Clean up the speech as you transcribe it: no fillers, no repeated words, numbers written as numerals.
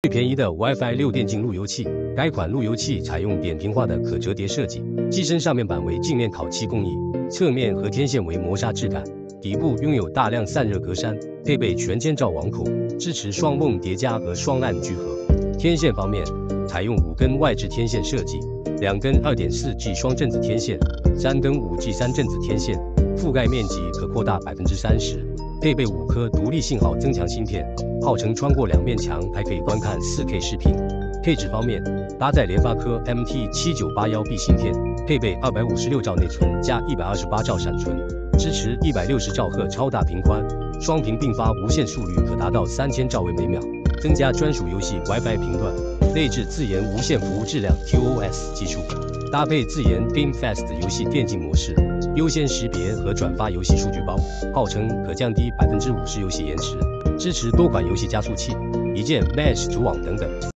最便宜的 WiFi 6电竞路由器，该款路由器采用扁平化的可折叠设计，机身上面板为镜面烤漆工艺，侧面和天线为磨砂质感，底部拥有大量散热格栅，配备全间照网口，支持双梦叠加和双 LAN 聚合。天线方面，采用5根外置天线设计，2根2.4G 双振子天线，3根5G 3振子天线，覆盖面积可扩大30%。配备5颗独立信号增强芯片，号称穿过2面墙还可以观看4K 视频。配置方面，搭载联发科 MT7981B 芯片，配备256兆内存加128兆闪存，支持160兆赫超大频宽，双屏并发无线速率可达到3000兆位每秒，增加专属游戏 WiFi 频段，内置自研无线服务质量 QoS 技术，搭配自研 GameFast 游戏电竞模式。优先识别和转发游戏数据包，号称可降低50%游戏延迟，支持多款游戏加速器、一键 Mesh 组网等等。